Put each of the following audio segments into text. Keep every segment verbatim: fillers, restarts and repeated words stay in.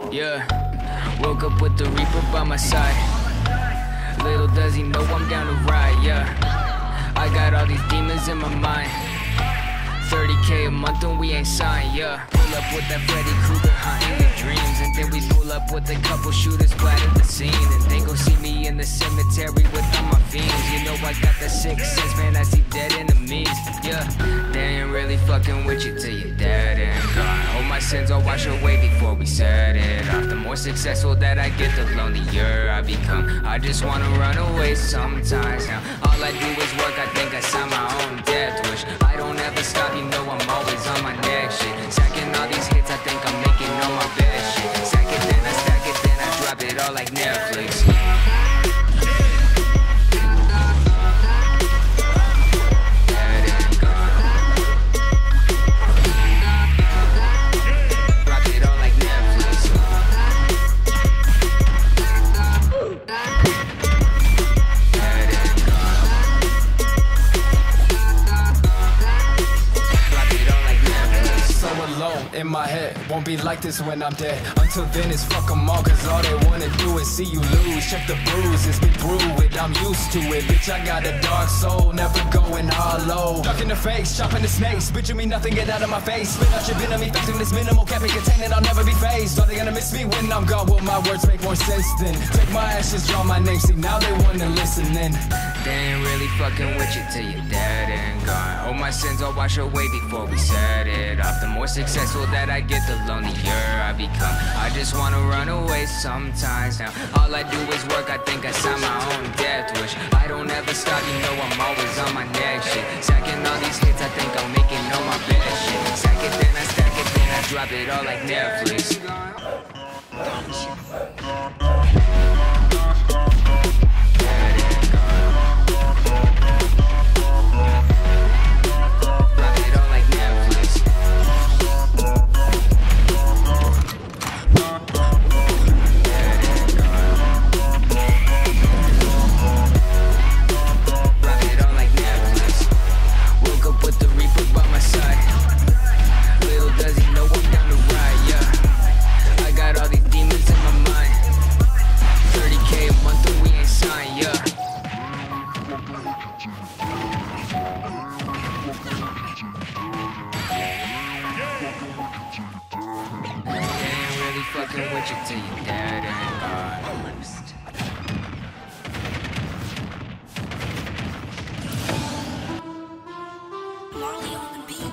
Yeah, woke up with the Reaper by my side. Little does he know I'm down to ride, yeah. I got all these demons in my mind. thirty K a month and we ain't signed, yeah. Pull up with that Freddy Krueger hunting the dreams. And then we pull up with a couple shooters splattered the scene. And they gon' see me in the cemetery with all my fiends. You know I got that sixth sense, man, I see dead enemies, yeah. They ain't really fucking with you till you're dead and gone. All my sins I'll wash away before we set it off. The more successful that I get, the lonelier I become. I just wanna run away sometimes now. All I do is work, I think I signed my own death wish. I don't ever stop, you know I'm always on my next shit. Stacking all these hits, I think I'm making all my best shit. Stack it, then I stack it, then I drop it all like Netflix. In my head, won't be like this when I'm dead. Until then it's fuck them all, cause all they wanna do is see you lose. Check the bruises, been through it, I'm used to it. Bitch, I got a dark soul, never going hollow. Duck in the face, chopping the snakes. Bitch, you mean nothing, get out of my face. Spit out your venom, facing this minimal, can't be contained, I'll never be phased. Are they gonna miss me when I'm gone? Will my words make more sense then? Take my ashes, draw my name, see now they wanna listen in. They ain't really fucking with you till you're dead and gone. All my sins I'll wash away before we set it off. The more successful that I get, the lonelier I become. I just wanna run away sometimes now. All I do is work, I think I signed my own death wish. I don't ever stop, you know I'm always on my next shit. Stacking all these hits, I think I'm making all my best shit. Stack it, then I stack it, then I drop it all like Netflix. Fucking with you till you're dead and gone. Marley on the beat.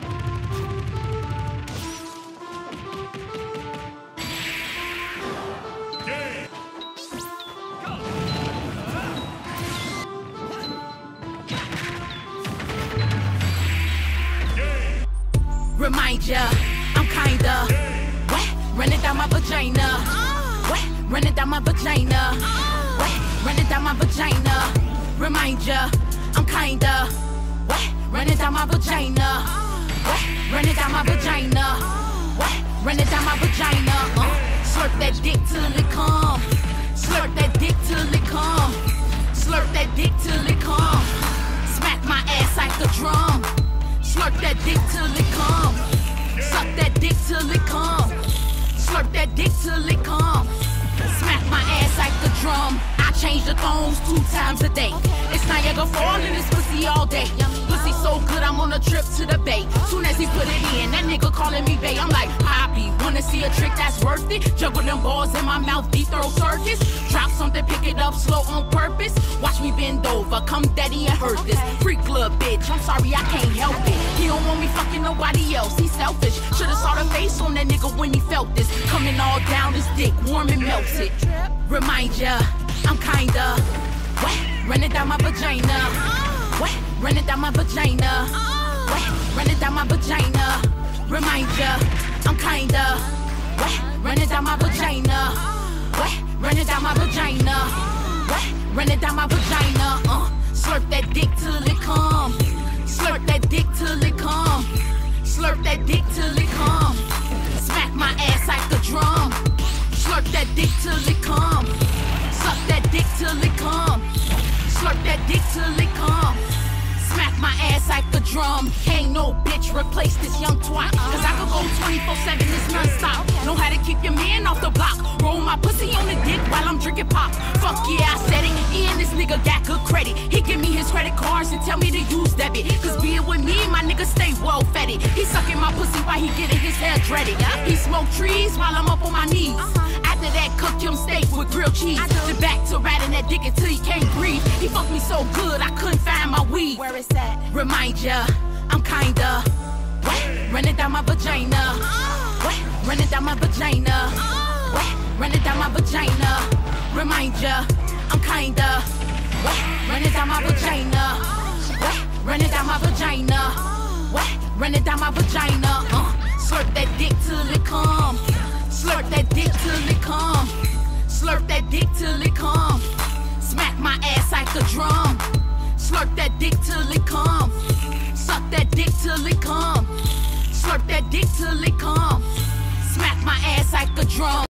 Remind ya, I'm kinda wet, running down my vagina. Wet, running down my vagina. Wet, running down my vagina. Remind ya, I'm kinda wet, running down my vagina. Wet, running down my vagina. Wet, running down my vagina. Uh, slurp that dick till it come. Slurp that dick till it come. Slurp that dick till it come. Smack my ass like a drum. Slurp that dick till it come. Suck that dick till it come. Slurp that dick till it come. Smack my ass like the drum. I change the thongs two times a day. It's Niagara Falls in this pussy all day. Pussy so good, I'm on a trip to the bay. Soon as he put it in, that nigga calling me bae. I'm like, Poppy, wanna see a trick that's worth it? Juggle them balls in my mouth, deep throw circus. Drop something, pick it up slow on purpose. Watch me bend over, come daddy and hurt this. Freak club bitch, I'm sorry I can't help it. He don't want me fucking nobody else, he's selfish. Should've saw the face on that nigga when he felt this. Coming all down his dick, warm and melted. Remind ya, I'm kinda wet, running down my vagina. Wet, running down my vagina. Wet, running down my vagina. Remind ya, I'm kinda wet, running down my vagina. Wet, running down my vagina. Wet, running down my vagina. Uh, slurp that dick till it come. Slurp that dick till it come. Slurp that dick till it come. Smack my ass like a drum. Slurp that dick till it come. Suck that dick till it come. Slurp that dick till it come. Smack my ass like a drum. Can't no bitch replace this young twat. Cause I could go twenty-four seven, this non-stop. Know how to keep your man off the block. Roll my pussy on the dick while I'm drinking pop. Fuck yeah, I said it. He and this nigga got good credit. He give me his credit cards and tell me to use debit. Cause being with me, my nigga stay well fed. He sucking my pussy while he getting his hair dreaded. He smoke trees while I'm up on my knees. After that, cook him steak with grilled cheese. Then back to riding that dick until he can't breathe. He fucked me so good, I couldn't find my weed. Where is that? Remind ya, I'm kinda wet, running down my vagina. Wet, running down my vagina. Wet, running down my vagina. Remind ya, I'm kinda wet, running down my vagina. Wet, running down my vagina. Wet, running down my vagina. Uh, slurp that dick till it come. Slurp that dick till it come. Slurp that dick till it come. Smack my ass like a drum. Slurp that dick till it come. Suck that dick till it come. Slurp that dick till it come. Smack my ass like a drum.